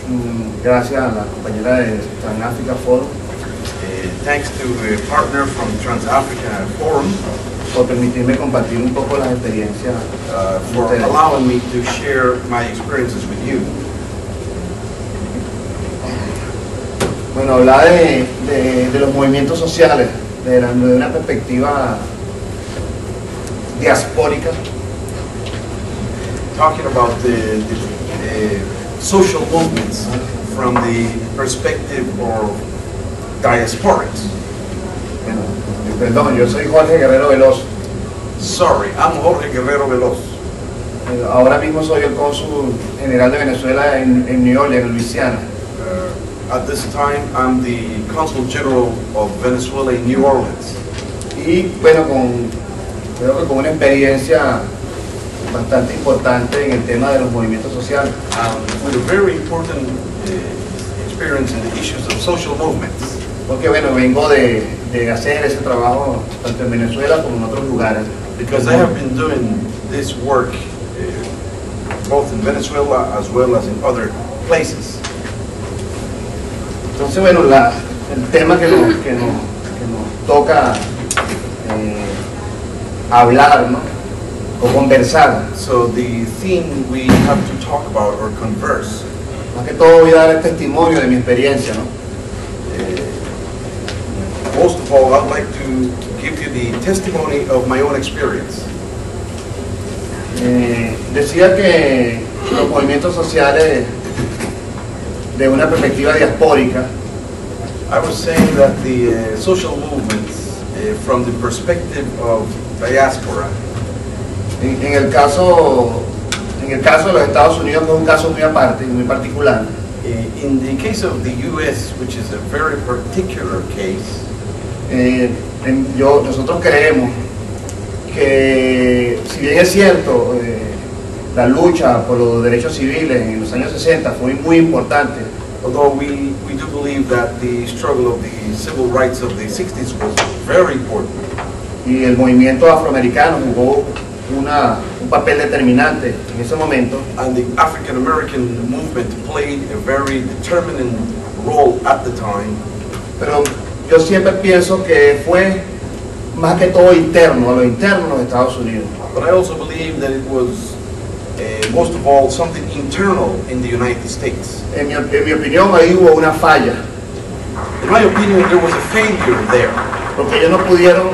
gracias a la compañera de Trans-Africa Forum. Thanks to a partner from Trans-Africa Forum por permitirme compartir un poco las experiencias for allowing me to share my experiences with you. Bueno, hablar de los movimientos sociales de una perspectiva diaspórica. Talking about the social movements from the perspective of diasporics. Bueno, perdón, yo soy Jorge Guerrero Veloz. Sorry, I'm Jorge Guerrero Veloz. Ahora mismo soy el cónsul general de Venezuela en New Orleans, en Luisiana. At this time, I'm the Consul General of Venezuela in New Orleans. Y bueno, creo que con una experiencia bastante importante en el tema de los movimientos sociales. With a very important experience in the issues of social movements. Porque bueno, vengo de hacer ese trabajo tanto en Venezuela como en otros lugares. Because I have been doing this work both in Venezuela as well as in other places. Entonces bueno, el tema que nos toca hablar, ¿no? O conversar. So the theme we have to talk about or converse. Más que todo voy a dar el testimonio de mi experiencia, ¿no? Most of all, I'd like to give you the testimony of my own experience. Decía que los movimientos sociales de una perspectiva diaspórica. I was saying that the social movements from the perspective of diaspora. En el caso de los Estados Unidos es un caso muy aparte, muy particular. In the case of the U.S., which is a very particular case, nosotros creemos que, si bien es cierto, la lucha por los derechos civiles en los años 60 fue muy importante. Although we do believe that the struggle of the civil rights of the 60s was very important. Y el movimiento afroamericano jugó un papel determinante en ese momento. And the African American movement played a very determining role at the time. Pero yo siempre pienso que fue más que todo interno, a lo interno de los Estados Unidos. But I also believe that it was most of all something internal in the United States. En mi opinión, ahí hubo una falla. In my opinion, there was a failure there. Porque ellos no pudieron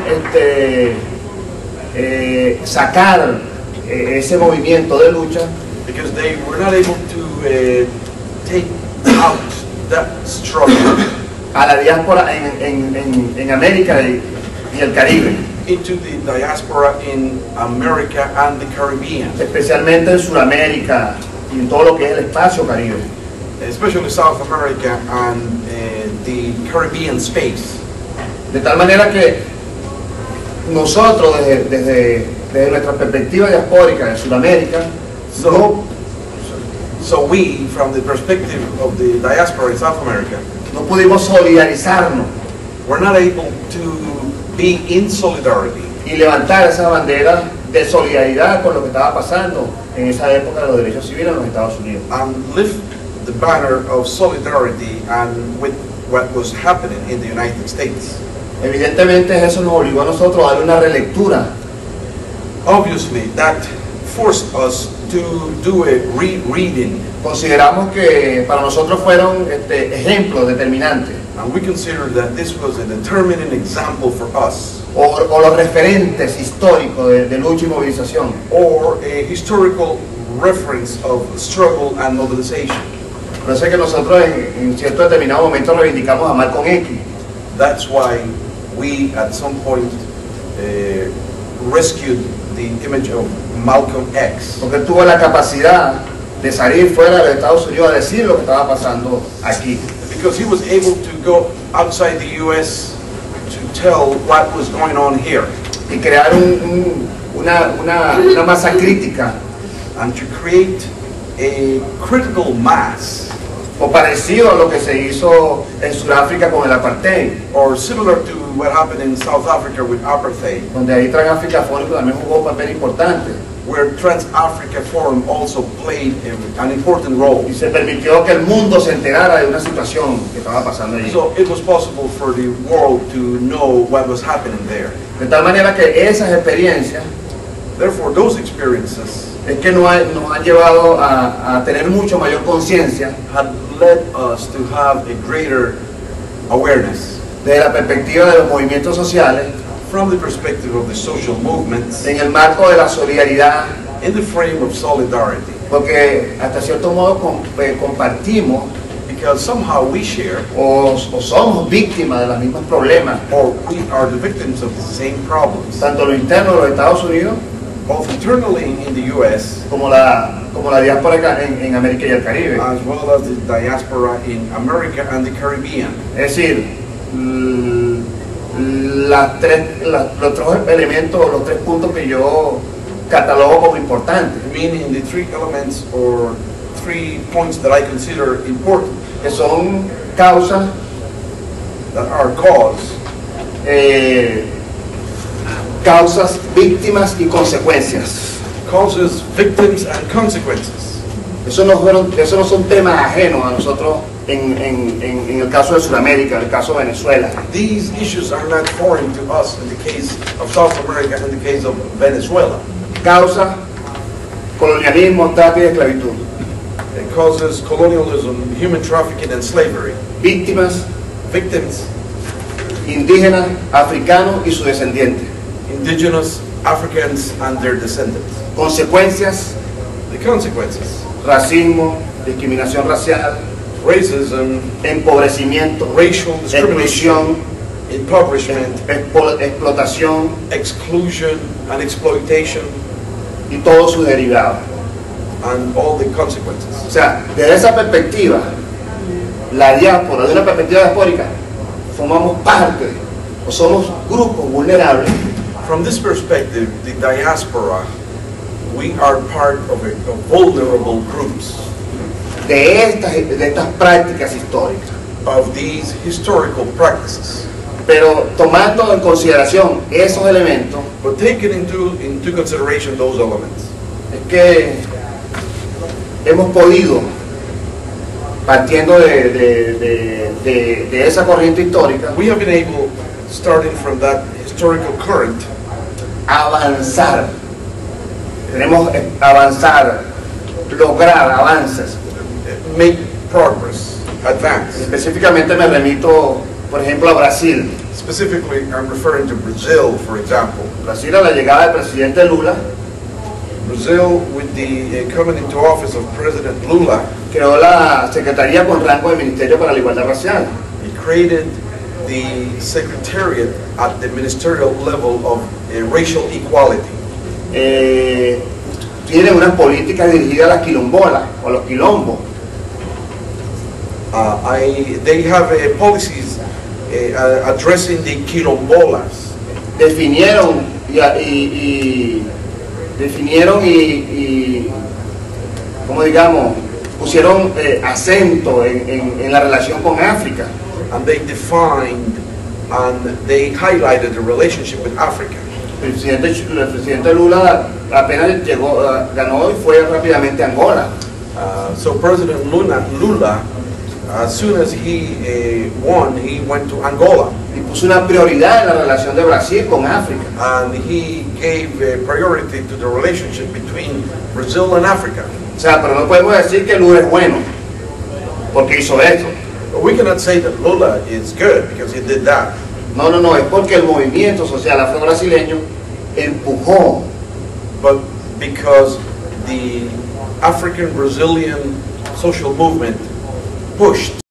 sacar ese movimiento de lucha. Because they were not able to take out that struggle a la diáspora en América y el Caribe. Into the diaspora in America and the Caribbean. Especialmente en Sudamérica y en todo lo que es el espacio Caribe. Especially South America and the Caribbean space. De tal manera que nosotros desde nuestra perspectiva diaspórica en Sudamérica, so we, from the perspective of the diaspora in South America, no pudimos solidarizarnos. We're not able to be in solidarity. Y levantar esa bandera de solidaridad con lo que estaba pasando en esa época de los derechos civiles en los Estados Unidos. And lift the banner of solidarity and with what was happening in the United States. Evidentemente eso nos obligó a nosotros a darle una relectura. Obviously, that forced us to do a rereading. Consideramos que para nosotros fueron ejemplos determinantes. And we consider that this was a determining example for us. O los referentes históricos de lucha y movilización. Or a historical reference of struggle and mobilization. Por eso es que nosotros en cierto determinado momento reivindicamos a Malcolm X. That's why we at some point rescued the image of Malcolm X. Porque él tuvo la capacidad de salir fuera de los Estados Unidos a decir lo que estaba pasando aquí. Because he was able to go outside the U.S. to tell what was going on here. Y crear una masa crítica. And to create a critical mass. O parecido a lo que se hizo en Sudáfrica con el apartheid. Or similar to what happened in South Africa with apartheid. Donde ahí Trans-Africa Forum también jugó un papel importante. where Trans-Africa Forum also played an important role. Y se permitió que el mundo se enterara de una situación que estaba pasando allí. So it was possible for the world to know what was happening there. De tal manera que esas experiencias Therefore, those experiences es que nos han llevado a tener mucho mayor conciencia had led us to have a greater awareness de la perspectiva de los movimientos sociales from the perspective of the social movements en el marco de la solidaridad, in the frame of solidarity. porque hasta cierto modo compartimos Because somehow we share, o somos víctimas de los mismos problemas, or we are the victims of the same problems, tanto lo interno de los Estados Unidos both internally in the U.S. como la diáspora acá en América y el Caribe. as well as the diaspora in America and the Caribbean. Es decir, los tres elementos, los tres puntos que yo catalogo como importantes, Meaning the three elements or 3 points that I consider important, que son causas, that are causas, víctimas y consecuencias. causes, victims, and consequences. Eso no son temas ajenos a nosotros en el caso de Sudamérica, en el caso de Venezuela. These issues are not foreign to us in the case of South America and the case of Venezuela. Causa, colonialismo, trata y esclavitud. It causes colonialism, human trafficking, and slavery. Víctimas, Victims, indígenas, africanos y sus descendientes. indigenous, Africans, and their descendants. Consecuencias, The consequences, racismo, discriminación racial, racism, empobrecimiento, racial discrimination, exclusión, impoverishment, explotación exclusion, and exploitation, y todos sus derivados. and all the consequences. O sea, desde esa perspectiva, la diáspora, desde una perspectiva diaspórica, formamos parte o somos grupos vulnerables From this perspective, the diaspora, we are part of vulnerable groups de estas prácticas históricas. of these historical practices. Pero tomando en consideración esos elementos, But taking into consideration those elements, es que hemos podido, partiendo de esa corriente histórica, we have been able, starting from that historical current, avanzar. Queremos avanzar, lograr avances. make progress, advance. Específicamente me remito, por ejemplo, a Brasil. Specifically, I'm referring to Brazil, for example. Brasil, a la llegada del presidente Lula, Brazil, with the coming into office of President Lula, creó la Secretaría con rango de Ministerio para la Igualdad Racial. he created the secretariat at the ministerial level of racial equality. Tiene unas políticas dirigidas a las quilombolas o a los quilombos. They have policies addressing the quilombolas. Definieron como digamos, pusieron acento en la relación con África. And they defined and they highlighted the relationship with Africa. El presidente Lula apenas llegó, ganó y fue rápidamente a Angola. So President Lula, as soon as he won, he went to Angola. Y puso una prioridad en la relación de Brasil con África. And he gave priority to the relationship between Brazil and Africa. O sea, pero no podemos decir que Lula es bueno porque hizo esto. But we cannot say that Lula is good because he did that. No, es porque el movimiento social afro-brasileño empujó, But because the African Brazilian social movement pushed